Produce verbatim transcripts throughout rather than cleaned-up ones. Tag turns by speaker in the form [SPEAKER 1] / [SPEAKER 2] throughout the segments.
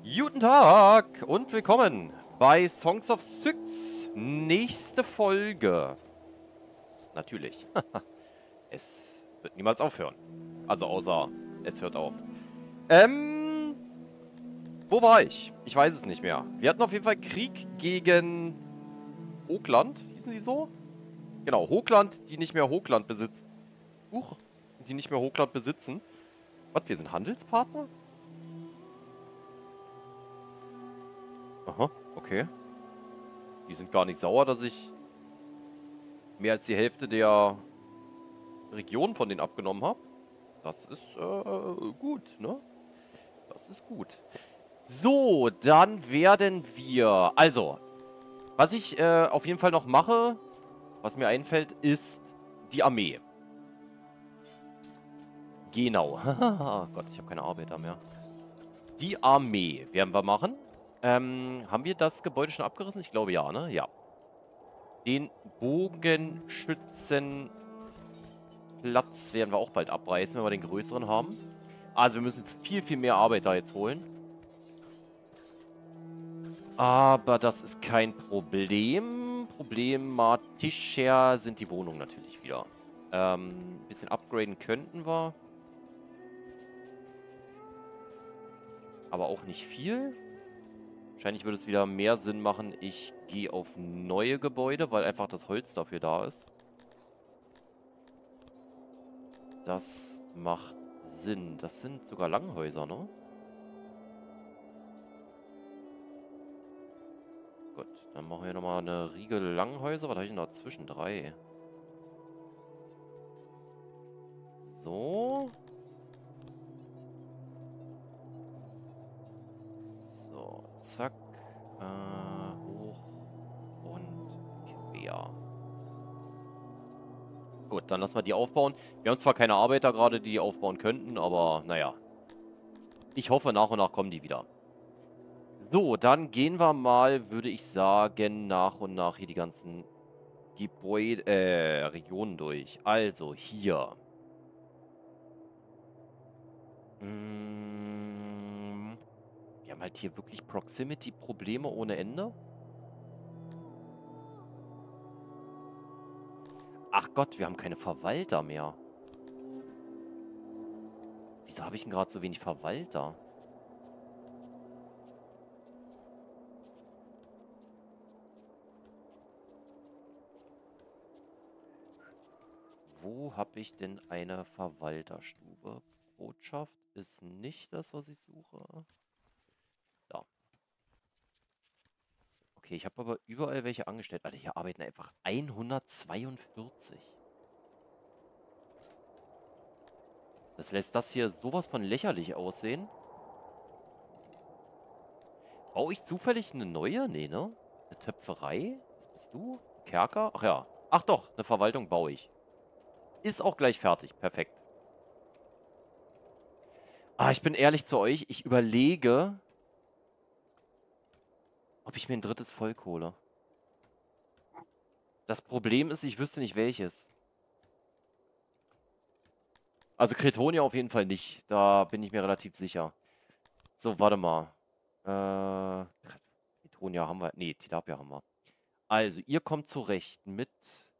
[SPEAKER 1] Guten Tag und willkommen bei Songs of Syx. Nächste Folge. Natürlich. Es wird niemals aufhören. Also außer es hört auf. Ähm, wo war ich? Ich weiß es nicht mehr. Wir hatten auf jeden Fall Krieg gegen Hochland. Hießen die so? Genau, Hochland, die nicht mehr Hochland besitzen. Huch, die nicht mehr Hochland besitzen. Was, wir sind Handelspartner? Aha, okay. Die sind gar nicht sauer, dass ich mehr als die Hälfte der Region von denen abgenommen habe. Das ist äh, gut, ne? Das ist gut. So, dann werden wir... Also, was ich äh, auf jeden Fall noch mache, was mir einfällt, ist die Armee. Genau. Oh Gott, ich habe keine Arbeiter mehr. Die Armee werden wir machen. Ähm, haben wir das Gebäude schon abgerissen? Ich glaube ja, ne? Ja. Den Bogenschützenplatz werden wir auch bald abreißen, wenn wir den größeren haben. Also wir müssen viel, viel mehr Arbeiter jetzt holen. Aber das ist kein Problem. Problematischer sind die Wohnungen natürlich wieder. Ähm, ein bisschen upgraden könnten wir. Aber auch nicht viel. Wahrscheinlich würde es wieder mehr Sinn machen, ich gehe auf neue Gebäude, weil einfach das Holz dafür da ist. Das macht Sinn. Das sind sogar Langhäuser, ne? Gut, dann machen wir nochmal eine Riege Langhäuser. Was habe ich denn da zwischen? Drei. So. So, zack. Äh, hoch und quer. Gut, dann lassen wir die aufbauen. Wir haben zwar keine Arbeiter gerade, die die aufbauen könnten, aber naja. Ich hoffe, nach und nach kommen die wieder. So, dann gehen wir mal, würde ich sagen, nach und nach hier die ganzen Gebäude, äh, Regionen durch. Also, hier. Mm, wir haben halt hier wirklich Proximity-Probleme ohne Ende. Ach Gott, wir haben keine Verwalter mehr. Wieso habe ich denn gerade so wenig Verwalter? Wo habe ich denn eine Verwalterstube? Botschaft ist nicht das, was ich suche. Da. Okay, ich habe aber überall welche angestellt. Alter, hier arbeiten einfach hundertzweiundvierzig. Das lässt das hier sowas von lächerlich aussehen. Baue ich zufällig eine neue? Nee, ne? Eine Töpferei? Was bist du? Kerker? Ach ja. Ach doch, eine Verwaltung baue ich. Ist auch gleich fertig. Perfekt. Ah, ich bin ehrlich zu euch. Ich überlege, ob ich mir ein drittes Volk hole. Das Problem ist, ich wüsste nicht welches. Also Kretonia auf jeden Fall nicht. Da bin ich mir relativ sicher. So, warte mal. Äh, Kretonia haben wir. Nee, Tilapia haben wir. Also, ihr kommt zurecht mit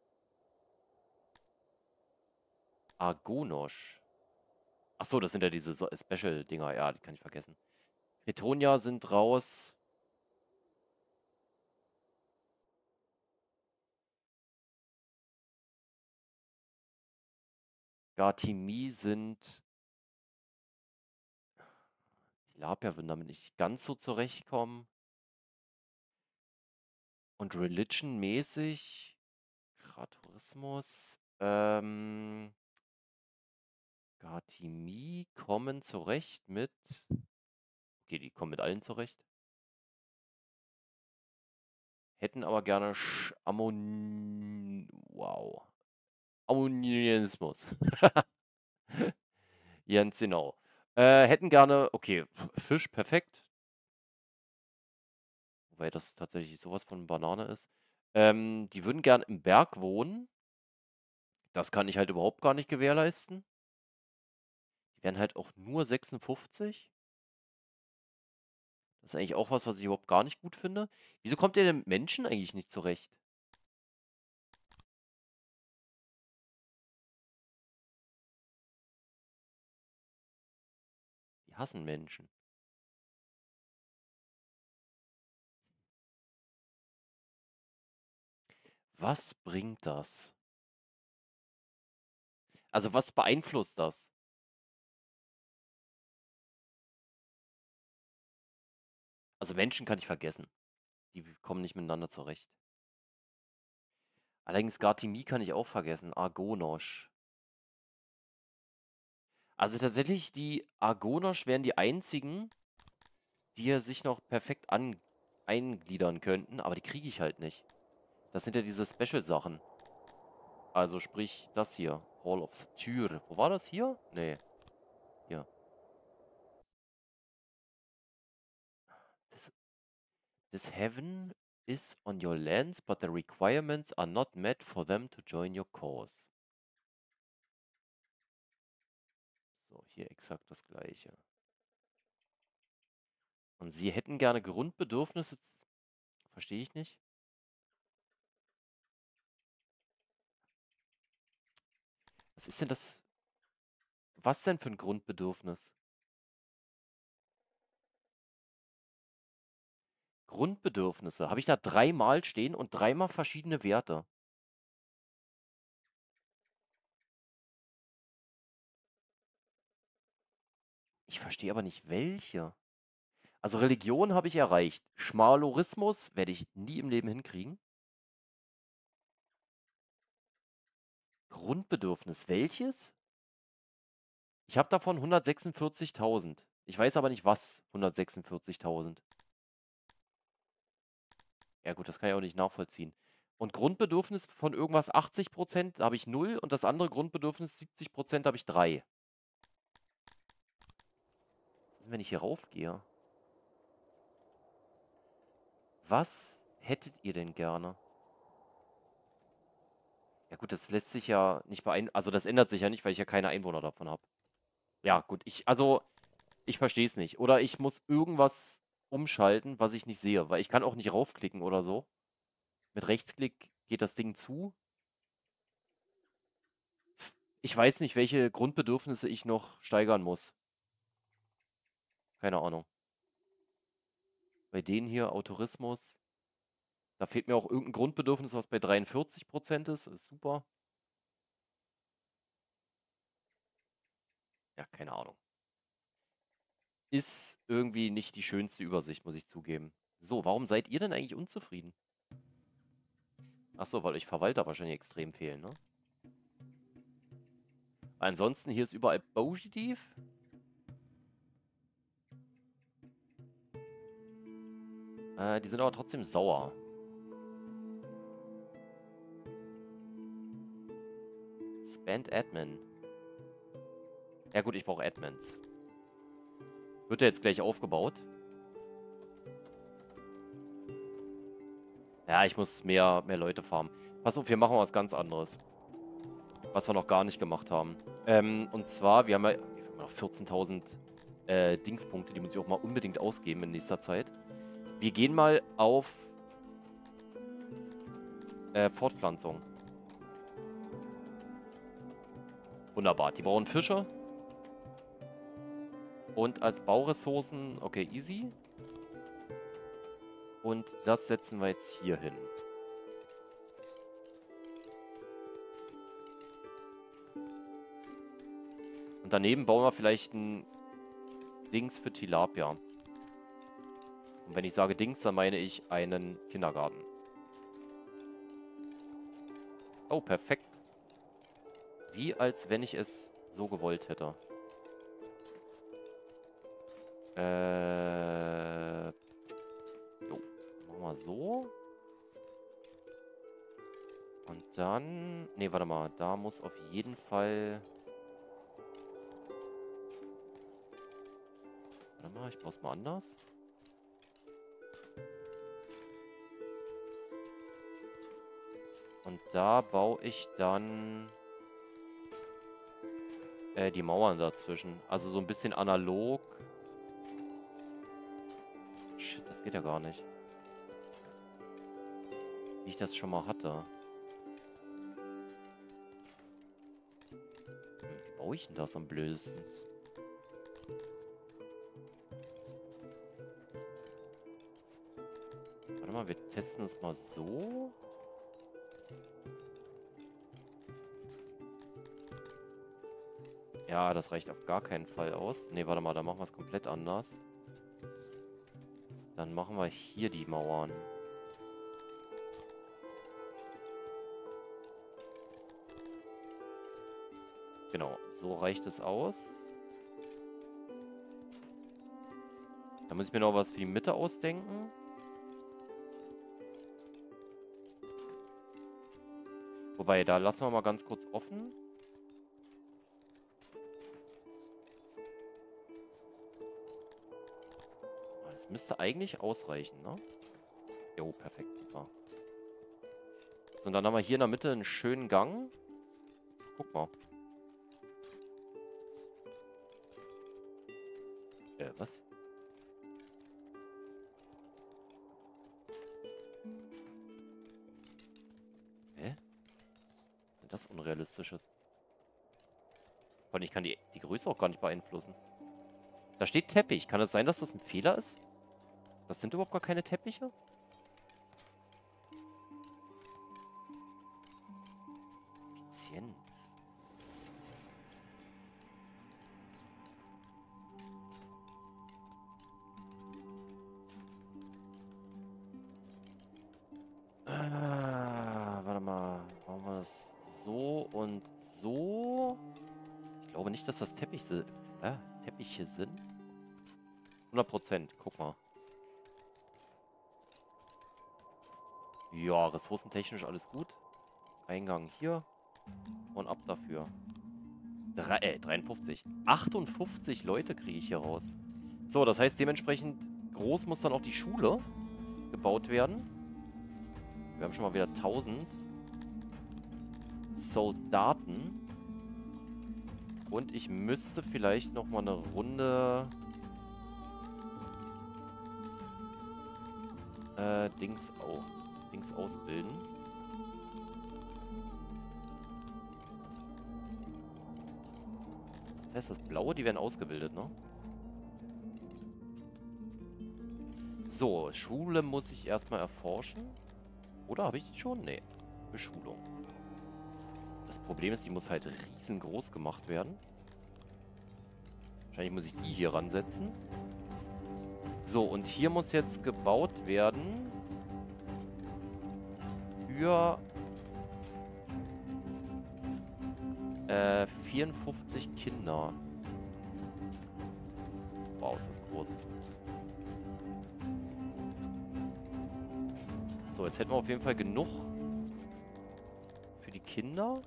[SPEAKER 1] Argonosch. Achso, das sind ja diese so Special-Dinger. Ja, die kann ich vergessen. Kretonia sind raus. Gartimi sind... Tilapia würden damit nicht ganz so zurechtkommen. Und Religion-mäßig... Tourismus. Ähm... Gartimi kommen zurecht mit... Okay, die kommen mit allen zurecht. Hätten aber gerne Sch Ammon... Wow. Ammonianismus. Ganz genau. Äh, hätten gerne... Okay, Fisch, perfekt. Wobei das tatsächlich sowas von Banane ist. Ähm, die würden gern im Berg wohnen. Das kann ich halt überhaupt gar nicht gewährleisten. Die wären halt auch nur sechsundfünfzig. Das ist eigentlich auch was, was ich überhaupt gar nicht gut finde. Wieso kommt ihr denn mit Menschen eigentlich nicht zurecht? Die hassen Menschen. Was bringt das? Also was beeinflusst das? Also Menschen kann ich vergessen. Die kommen nicht miteinander zurecht. Allerdings Gartimie kann ich auch vergessen. Argonosch. Also tatsächlich, die Argonosch wären die einzigen, die ja sich noch perfekt an eingliedern könnten, aber die kriege ich halt nicht. Das sind ja diese Special-Sachen. Also sprich, das hier. Hall of Satyr. Wo war das hier? Nee, hier. This, this heaven is on your lands, but the requirements are not met for them to join your cause. So, hier exakt das gleiche. Und sie hätten gerne Grundbedürfnisse. Verstehe ich nicht. Was ist denn das? Was denn für ein Grundbedürfnis? Grundbedürfnisse. Habe ich da dreimal stehen und dreimal verschiedene Werte. Ich verstehe aber nicht welche. Also Religion habe ich erreicht. Schmalorismus werde ich nie im Leben hinkriegen. Grundbedürfnis welches? Ich habe davon hundertsechsundvierzigtausend. Ich weiß aber nicht was. hundertsechsundvierzigtausend. Ja gut, das kann ich auch nicht nachvollziehen. Und Grundbedürfnis von irgendwas achtzig Prozent habe ich null und das andere Grundbedürfnis siebzig Prozent habe ich drei. Was ist, wenn ich hier raufgehe? Was hättet ihr denn gerne? Ja gut, das lässt sich ja nicht beeinflussen. Also das ändert sich ja nicht, weil ich ja keine Einwohner davon habe. Ja gut, ich, also ich verstehe es nicht. Oder ich muss irgendwas umschalten, was ich nicht sehe, weil ich kann auch nicht raufklicken oder so. Mit Rechtsklick geht das Ding zu. Ich weiß nicht, welche Grundbedürfnisse ich noch steigern muss. Keine Ahnung. Bei denen hier, Autorismus. Da fehlt mir auch irgendein Grundbedürfnis, was bei dreiundvierzig Prozent ist. Ist super. Ja, keine Ahnung. Ist irgendwie nicht die schönste Übersicht, muss ich zugeben. So, warum seid ihr denn eigentlich unzufrieden? Achso, weil euch Verwalter wahrscheinlich extrem fehlen, ne? Ansonsten, hier ist überall positiv. Äh, die sind aber trotzdem sauer. Spend Admin. Ja gut, ich brauche Admins. Wird der jetzt gleich aufgebaut? Ja, ich muss mehr, mehr Leute farmen. Pass auf, wir machen was ganz anderes. Was wir noch gar nicht gemacht haben. Ähm, und zwar, wir haben ja wir haben noch vierzehntausend äh, Dingspunkte, die muss ich auch mal unbedingt ausgeben in nächster Zeit. Wir gehen mal auf äh, Fortpflanzung. Wunderbar. Die brauchen Fische. Und als Bauressourcen, okay, easy. Und das setzen wir jetzt hier hin. Und daneben bauen wir vielleicht ein Dings für Tilapia. Und wenn ich sage Dings, dann meine ich einen Kindergarten. Oh, perfekt. Wie als wenn ich es so gewollt hätte. Äh. Jo. Machen wir so. Und dann. Ne, warte mal. Da muss auf jeden Fall. Warte mal, ich baue es mal anders. Und da baue ich dann äh, die Mauern dazwischen. Also so ein bisschen analog. geht ja gar nicht. Wie ich das schon mal hatte. Hm, wie baue ich denn das am blödesten? Warte mal, wir testen es mal so. Ja, das reicht auf gar keinen Fall aus. Ne, warte mal, da machen wir es komplett anders. Dann machen wir hier die Mauern. Genau, so reicht es aus. Da muss ich mir noch was für die Mitte ausdenken. Wobei, da lassen wir mal ganz kurz offen. Das müsste eigentlich ausreichen, ne? Jo, perfekt, super. So, und dann haben wir hier in der Mitte einen schönen Gang. Guck mal. Äh, was? Hä? Was ist das Unrealistisches? Und ich kann die, die Größe auch gar nicht beeinflussen. Da steht Teppich. Kann es sein, dass das ein Fehler ist? Das sind überhaupt gar keine Teppiche? Effizienz. Ah, warte mal. Machen wir das so und so? Ich glaube nicht, dass das Teppiche, äh, Teppiche sind. hundert Prozent. Guck mal. Ja, ressourcentechnisch alles gut. Eingang hier. Und ab dafür. Drei, äh, dreiundfünfzig. achtundfünfzig Leute kriege ich hier raus. So, das heißt, dementsprechend groß muss dann auch die Schule gebaut werden. Wir haben schon mal wieder tausend Soldaten. Und ich müsste vielleicht noch mal eine Runde äh, Dings, oh, Dings ausbilden. Das heißt, das Blaue, die werden ausgebildet, ne? So, Schule muss ich erstmal erforschen. Oder habe ich die schon? Nee. Beschulung. Das Problem ist, die muss halt riesengroß gemacht werden. Wahrscheinlich muss ich die hier ransetzen. So, und hier muss jetzt gebaut werden für äh, vierundfünfzig Kinder. Wow, ist das groß. So, jetzt hätten wir auf jeden Fall genug für die Kinder.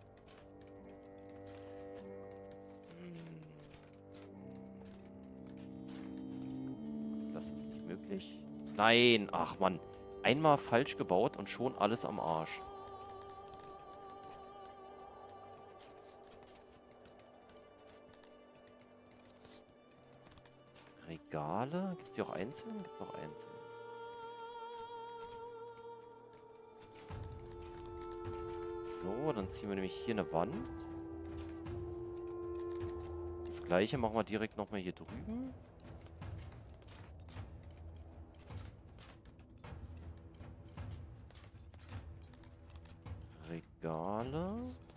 [SPEAKER 1] Das ist nicht möglich. Nein, ach Mann. Einmal falsch gebaut und schon alles am Arsch. Regale? Gibt es die auch einzeln? Gibt es auch einzeln. So, dann ziehen wir nämlich hier eine Wand. Das gleiche machen wir direkt nochmal hier drüben. Regale.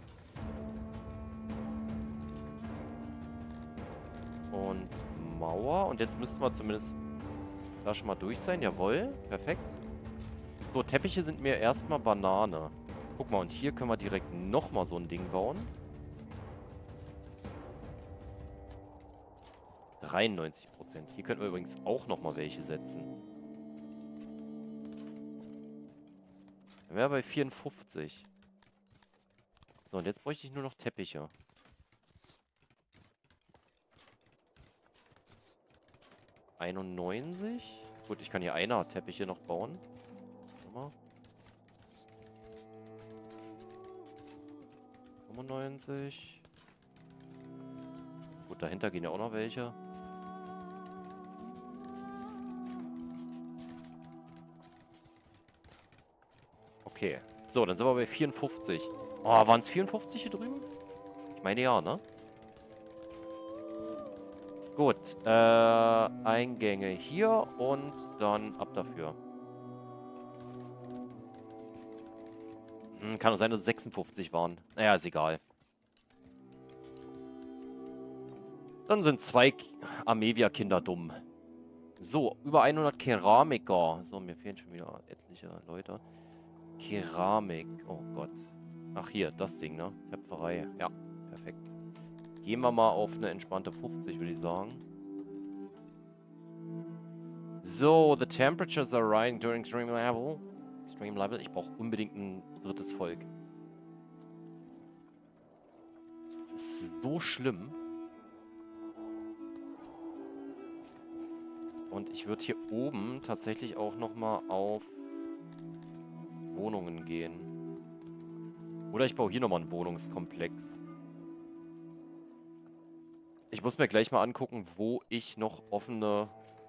[SPEAKER 1] Und Mauer. Und jetzt müssten wir zumindest da schon mal durch sein. Jawohl, perfekt. So, Teppiche sind mir erstmal Banane. Guck mal, und hier können wir direkt nochmal so ein Ding bauen. dreiundneunzig Prozent. Hier könnten wir übrigens auch nochmal welche setzen. Dann wären wir bei vierundfünfzig. So, und jetzt bräuchte ich nur noch Teppiche. einundneunzig. Gut, ich kann hier einer Teppiche noch bauen. Warte mal. fünfundneunzig. Gut, dahinter gehen ja auch noch welche. Okay. So, dann sind wir bei vierundfünfzig. Oh, waren es vierundfünfzig hier drüben? Ich meine ja, ne? Gut. Äh, Eingänge hier und dann ab dafür. Hm, kann auch sein, dass es sechsundfünfzig waren. Naja, ist egal. Dann sind zwei Amevia-Kinder dumm. So, über hundert Keramiker. So, mir fehlen schon wieder etliche Leute. Keramik. Oh Gott. Ach, hier, das Ding, ne? Töpferei. Ja, perfekt. Gehen wir mal auf eine entspannte fünfzig, würde ich sagen. So, the temperatures are rising during extreme level. Extreme level. Ich brauche unbedingt ein drittes Volk. Das ist so schlimm. Und ich würde hier oben tatsächlich auch nochmal auf Wohnungen gehen. Oder ich baue hier nochmal einen Wohnungskomplex. Ich muss mir gleich mal angucken, wo ich noch offene...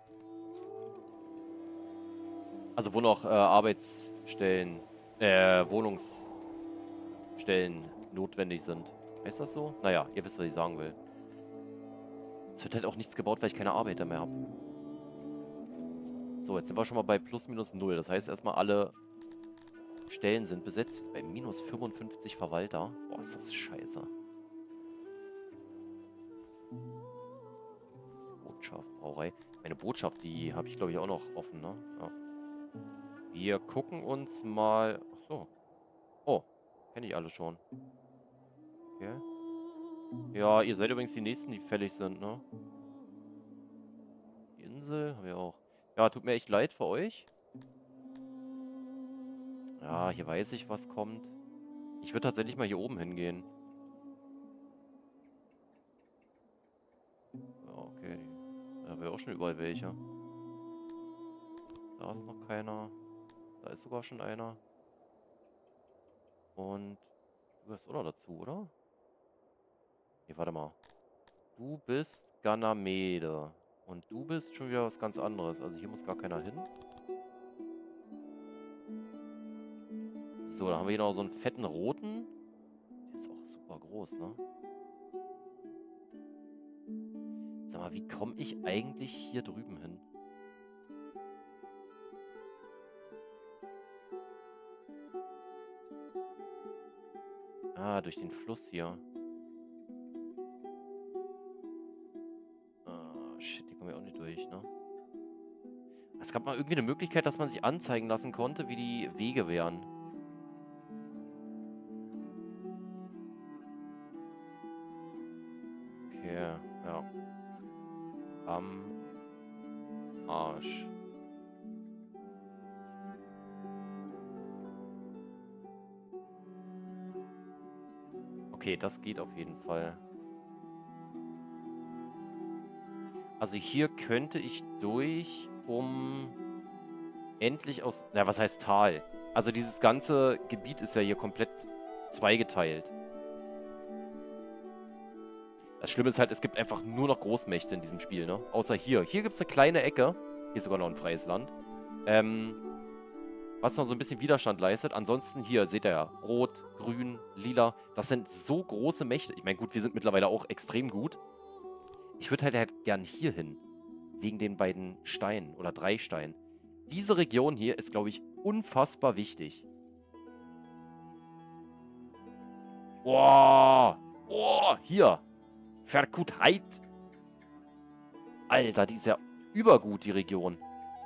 [SPEAKER 1] Also wo noch äh, Arbeitsstellen, äh, Wohnungsstellen notwendig sind. Heißt das so? Naja, ihr wisst, was ich sagen will. Es wird halt auch nichts gebaut, weil ich keine Arbeiter mehr habe. So, jetzt sind wir schon mal bei plus minus null. Das heißt erstmal alle Stellen sind besetzt. Bei minus fünfundfünfzig Verwalter. Boah, ist das scheiße. Botschaft, Brauerei. Meine Botschaft, die habe ich glaube ich auch noch offen, ne? Ja. Wir gucken uns mal... Ach so. Oh, kenne ich alle schon. Okay. Ja, ihr seid übrigens die Nächsten, die fällig sind, ne? Die Insel haben wir auch. Ja, tut mir echt leid für euch. Ja, hier weiß ich, was kommt. Ich würde tatsächlich mal hier oben hingehen. Ja, okay. Da haben wir auch schon überall welche. Da ist noch keiner. Da ist sogar schon einer. Und du gehörst auch noch dazu, oder? Nee, warte mal. Du bist Ganamede. Und du bist schon wieder was ganz anderes. Also hier muss gar keiner hin. So, dann haben wir hier noch so einen fetten roten. Der ist auch super groß, ne? Sag mal, wie komme ich eigentlich hier drüben hin? Ah, durch den Fluss hier. Ah, shit, hier kommen wir auch nicht durch, ne? Es gab mal irgendwie eine Möglichkeit, dass man sich anzeigen lassen konnte, wie die Wege wären. Okay, ja. Am Arsch. Okay, das geht auf jeden Fall. Also hier könnte ich durch, um endlich aus... Na, was heißt Tal? Also dieses ganze Gebiet ist ja hier komplett zweigeteilt. Das Schlimme ist halt, es gibt einfach nur noch Großmächte in diesem Spiel, ne? Außer hier. Hier gibt es eine kleine Ecke. Hier ist sogar noch ein freies Land. Ähm, was noch so ein bisschen Widerstand leistet. Ansonsten hier, seht ihr ja, Rot, Grün, Lila. Das sind so große Mächte. Ich meine, gut, wir sind mittlerweile auch extrem gut. Ich würde halt, halt gern hier hin. Wegen den beiden Steinen oder drei Steinen. Diese Region hier ist, glaube ich, unfassbar wichtig. Boah! Boah! Hier! Verkutheit! Alter, die ist ja übergut, die Region.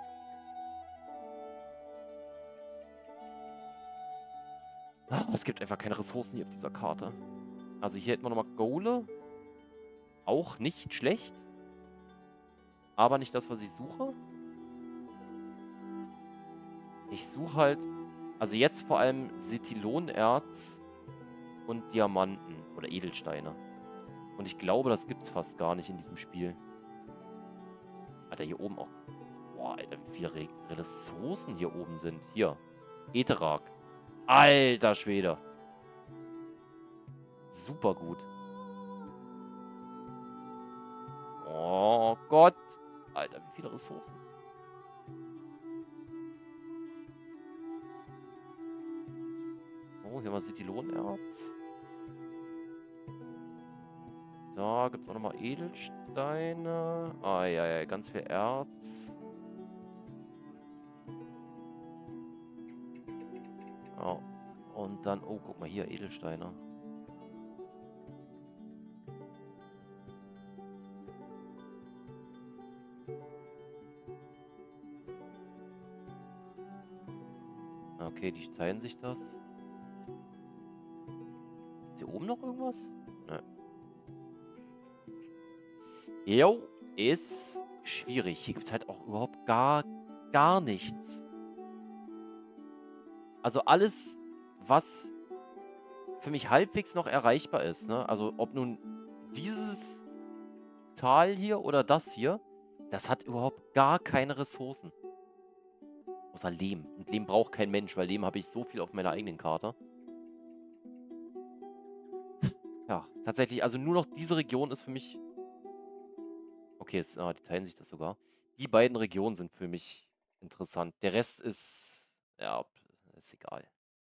[SPEAKER 1] Es gibt einfach keine Ressourcen hier auf dieser Karte. Also hier hätten wir nochmal Gole. Auch nicht schlecht. Aber nicht das, was ich suche. Ich suche halt... Also jetzt vor allem Setilonerz und Diamanten. Oder Edelsteine. Und ich glaube, das gibt's fast gar nicht in diesem Spiel. Alter, hier oben auch. Boah, Alter, wie viele Re Ressourcen hier oben sind. Hier. Eterak. Alter Schwede. Super gut. Oh Gott. Alter, wie viele Ressourcen. nochmal Citylonerz. Da gibt es auch nochmal Edelsteine. Ah, ja, ja, ganz viel Erz. Oh. Und dann, oh, guck mal hier, Edelsteine. Okay, die teilen sich das. Ist hier oben noch irgendwas? Ne. Jo, ist schwierig. Hier gibt es halt auch überhaupt gar, gar nichts. Also alles, was für mich halbwegs noch erreichbar ist, ne? Also ob nun dieses Tal hier oder das hier, das hat überhaupt gar keine Ressourcen. Außer Lehm. Und Lehm braucht kein Mensch, weil Lehm habe ich so viel auf meiner eigenen Karte. Ja, tatsächlich, also nur noch diese Region ist für mich... Okay, es, ah, die teilen sich das sogar. Die beiden Regionen sind für mich interessant. Der Rest ist... Ja, ist egal.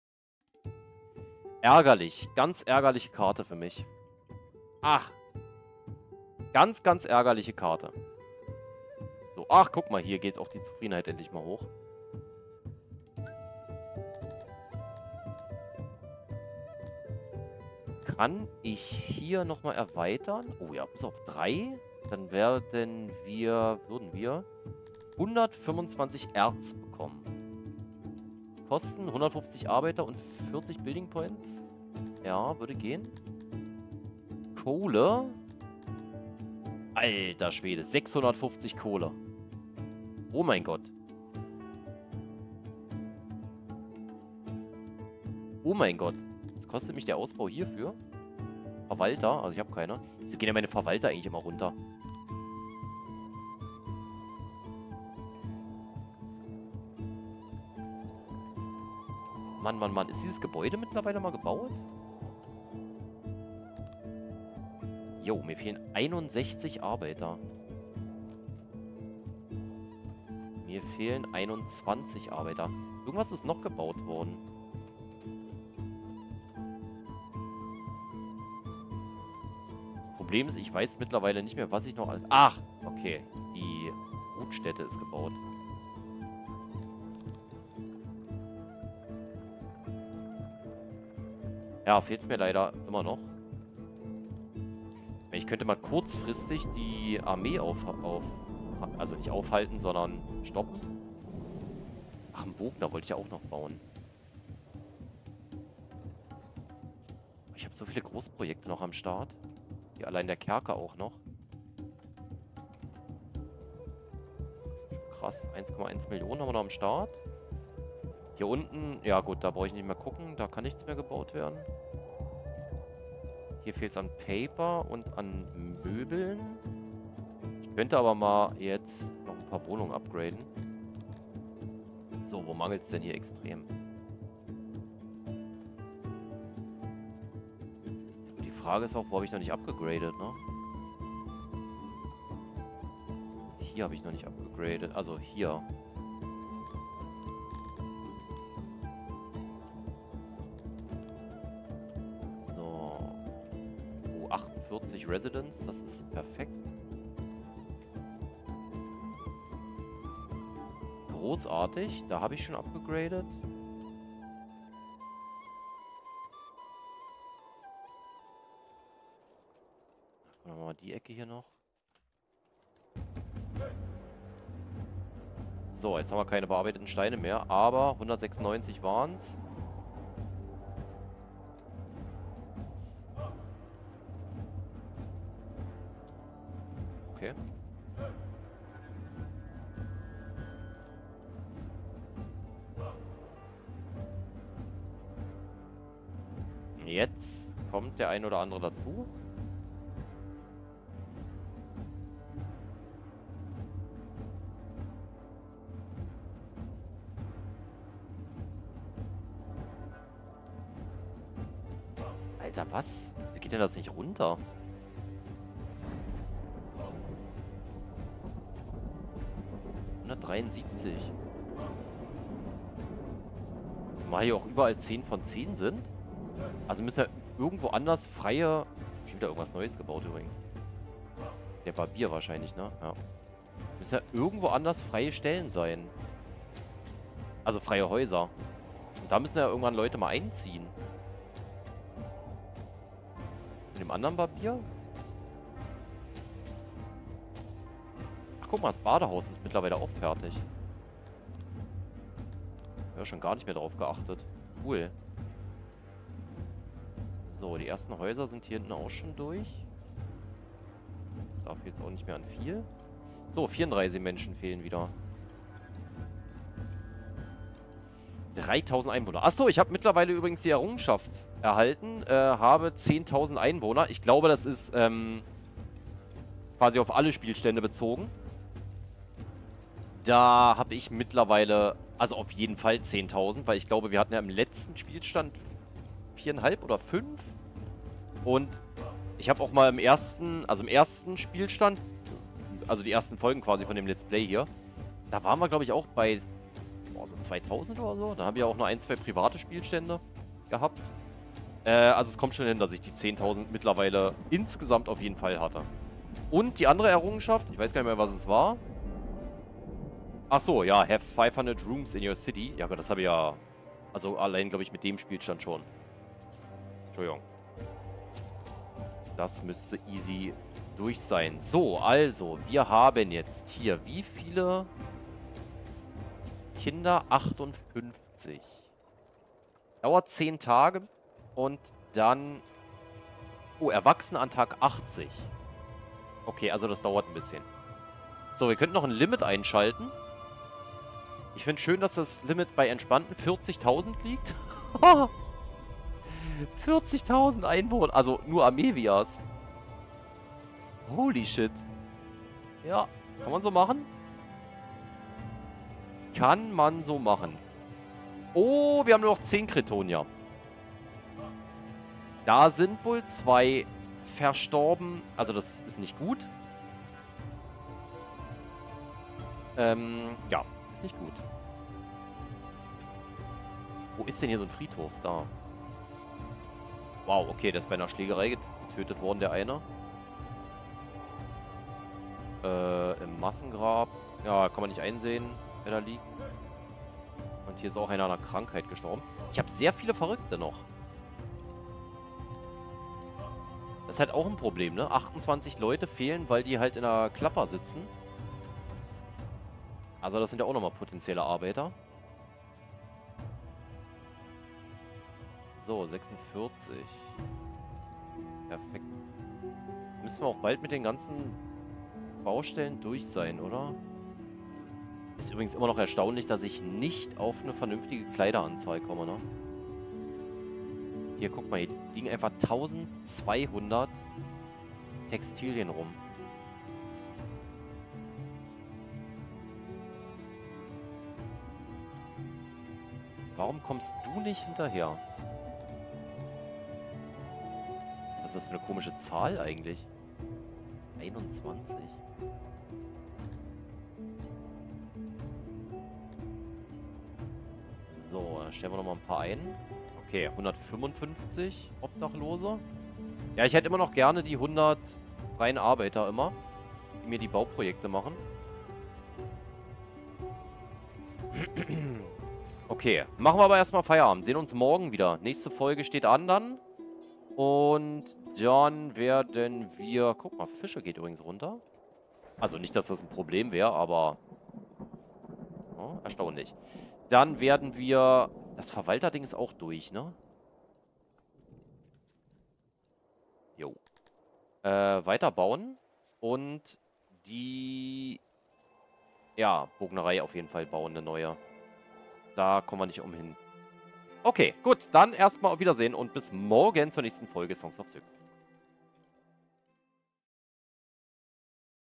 [SPEAKER 1] Ärgerlich. Ganz ärgerliche Karte für mich. Ach. Ganz, ganz ärgerliche Karte. So, ach, guck mal, hier geht auch die Zufriedenheit endlich mal hoch. Kann ich hier nochmal erweitern? Oh ja, bis auf drei. Dann werden wir, würden wir hundertfünfundzwanzig Erz bekommen. Kosten hundertfünfzig Arbeiter und vierzig Building Points. Ja, würde gehen. Kohle. Alter Schwede, sechshundertfünfzig Kohle. Oh mein Gott. Oh mein Gott. Was kostet mich der Ausbau hierfür? Verwalter? Also ich habe keine. Wieso gehen ja meine Verwalter eigentlich immer runter? Mann, Mann, Mann. Ist dieses Gebäude mittlerweile mal gebaut? Jo, mir fehlen einundsechzig Arbeiter. Mir fehlen einundzwanzig Arbeiter. Irgendwas ist noch gebaut worden. Problem ist, ich weiß mittlerweile nicht mehr, was ich noch alles... Ach, okay. Die Brutstätte ist gebaut. Ja, fehlt es mir leider immer noch. Ich könnte mal kurzfristig die Armee auf, auf... Also nicht aufhalten, sondern stoppen. Ach, einen Bogner wollte ich ja auch noch bauen. Ich habe so viele Großprojekte noch am Start. Hier allein der Kerker auch noch. Krass, eins Komma eins Millionen haben wir noch am Start. Hier unten, ja gut, da brauche ich nicht mehr gucken. Da kann nichts mehr gebaut werden. Hier fehlt es an Paper und an Möbeln. Ich könnte aber mal jetzt noch ein paar Wohnungen upgraden. So, wo mangelt es denn hier extrem? Die Frage ist auch, wo habe ich noch nicht abgegradet, ne? Hier habe ich noch nicht abgegradet. Also hier. So. Oh, achtundvierzig Residents. Das ist perfekt. Großartig. Da habe ich schon abgegradet. Dann machen wir mal die Ecke hier noch. So, jetzt haben wir keine bearbeiteten Steine mehr, aber hundertsechsundneunzig waren es. Okay. Jetzt kommt der ein oder andere dazu. Alter, was? Wie geht denn das nicht runter? hundertdreiundsiebzig. Zumal hier auch überall zehn von zehn sind. Also müssen ja irgendwo anders freie... Schon wieder irgendwas Neues gebaut übrigens. Der Barbier wahrscheinlich, ne? Ja. Müssen ja irgendwo anders freie Stellen sein. Also freie Häuser. Und da müssen ja irgendwann Leute mal einziehen. In dem anderen Barbier? Ach, guck mal, das Badehaus ist mittlerweile auch fertig. Ja, schon gar nicht mehr drauf geachtet. Cool. So, die ersten Häuser sind hier hinten auch schon durch. Darf jetzt auch nicht mehr an viel. So, vierunddreißig Menschen fehlen wieder. dreitausend Einwohner. Achso, ich habe mittlerweile übrigens die Errungenschaft erhalten. Äh, habe zehntausend Einwohner. Ich glaube, das ist ähm, quasi auf alle Spielstände bezogen. Da habe ich mittlerweile, also auf jeden Fall zehntausend, weil ich glaube, wir hatten ja im letzten Spielstand viereinhalb oder fünf. Und ich habe auch mal im ersten, also im ersten Spielstand, also die ersten Folgen quasi von dem Let's Play hier, da waren wir, glaube ich, auch bei boah, so zweitausend oder so. Da haben wir auch nur ein, zwei private Spielstände gehabt. Äh, also es kommt schon hin, dass ich die zehntausend mittlerweile insgesamt auf jeden Fall hatte. Und die andere Errungenschaft, ich weiß gar nicht mehr, was es war. Ach so, ja, have fünfhundert rooms in your city. Ja, Gott, das habe ich ja, also allein, glaube ich, mit dem Spielstand schon. Entschuldigung. Das müsste easy durch sein. So, also, wir haben jetzt hier wie viele Kinder? achtundfünfzig. Dauert zehn Tage und dann... Oh, Erwachsene an Tag achtzig. Okay, also das dauert ein bisschen. So, wir könnten noch ein Limit einschalten. Ich finde schön, dass das Limit bei entspannten vierzigtausend liegt. vierzigtausend Einwohner. Also nur Amevias. Holy shit. Ja, kann man so machen? Kann man so machen. Oh, wir haben nur noch zehn Kretonia. Da sind wohl zwei verstorben. Also das ist nicht gut. Ähm, ja, ist nicht gut. Wo ist denn hier so ein Friedhof? Da. Wow, okay, der ist bei einer Schlägerei getötet worden, der eine. Äh, im Massengrab. Ja, kann man nicht einsehen, wer da liegt. Und hier ist auch einer an einer Krankheit gestorben. Ich habe sehr viele Verrückte noch. Das ist halt auch ein Problem, ne? achtundzwanzig Leute fehlen, weil die halt in der Klapper sitzen. Also das sind ja auch nochmal potenzielle Arbeiter. So, sechsundvierzig. Perfekt. Jetzt müssen wir auch bald mit den ganzen Baustellen durch sein, oder? Ist übrigens immer noch erstaunlich, dass ich nicht auf eine vernünftige Kleideranzahl komme, ne? Hier, guck mal, hier liegen einfach eintausendzweihundert Textilien rum. Warum kommst du nicht hinterher? Was ist das für eine komische Zahl eigentlich? einundzwanzig. So, dann stellen wir nochmal ein paar ein. Okay, hundertfünfundfünfzig Obdachlose. Ja, ich hätte immer noch gerne die hundert freien Arbeiter immer, die mir die Bauprojekte machen. Okay, machen wir aber erstmal Feierabend. Sehen uns morgen wieder. Nächste Folge steht an dann. Und dann werden wir... Guck mal, Fische geht übrigens runter. Also nicht, dass das ein Problem wäre, aber... Oh, erstaunlich. Dann werden wir... Das Verwalterding ist auch durch, ne? Jo. Äh, weiterbauen. Und die... Ja, Bognerei auf jeden Fall bauen, eine neue. Da kommen wir nicht umhin. Okay, gut. Dann erstmal auf Wiedersehen und bis morgen zur nächsten Folge Songs of Syx.